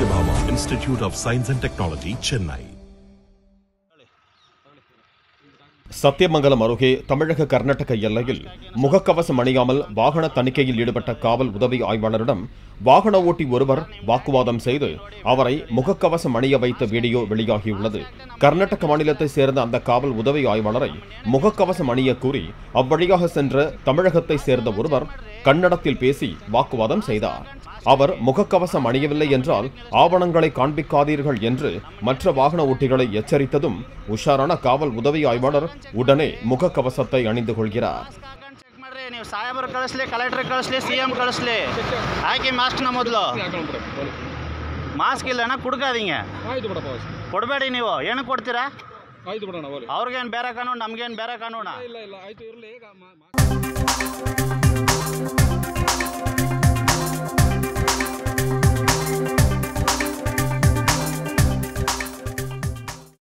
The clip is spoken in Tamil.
Satyabhama Institute of Science and Technology, Chennai. Sathyamangalam அருகே தமிழக கர்நாடக எல்லையில் முகக்கவசம் அணியாமல் வாகன தணிக்கையில் ஈடுபட்ட காவல் உதவி ஆய்வாளரிடம் வாகன ஓட்டி ஒருவர் வாக்குவாதம் செய்து அவரை முகக்கவசம் அணிய வைத்த வீடியோ வெளியாகியுள்ளது. கர்நாடக மாநிலத்தை சேர்ந்த அந்த காவல் உதவி ஆய்வாளரை முகக்கவசம் அணிய கூறி அவ்வழியாக சென்ற தமிழகத்தை சேர்ந்த ஒருவர் கன்னடத்தில் பேசி வாக்குவாதம் செய்தார். அவர் முகக்கவசம் அணியவில்லை என்றால் ஆவணங்களை காண்பிக்காதீர்கள் என்று மற்ற வாகன ஓட்டிகளை எச்சரித்ததும் உஷாரான காவல் உதவி ஆய்வாளர் உடனே முகக்கவசத்தை அணிந்து கொள்கிறார். ಸಾಹೇಬರು ಕಳಿಸ್ಲಿ, ಕಲೆಕ್ಟರ್ ಕಳಿಸ್ಲಿ, ಸಿಎಂ ಕಳಿಸ್ಲಿ, ಹಾಕಿ ಮಾಸ್ಕ್ನ ಮೊದಲು. ಮಾಸ್ಕ್ ಇಲ್ಲಣ್ಣ ಕುಡ್ಕಾದೀங்க, ಕೊಡಬೇಡಿ. ನೀವು ಏನಕ್ಕೆ ಕೊಡ್ತೀರಾ? ಅವ್ರಿಗೇನು ಬೇರೆ ಕಾನೂನು, ನಮ್ಗೇನು ಬೇರೆ ಕಾನೂನು?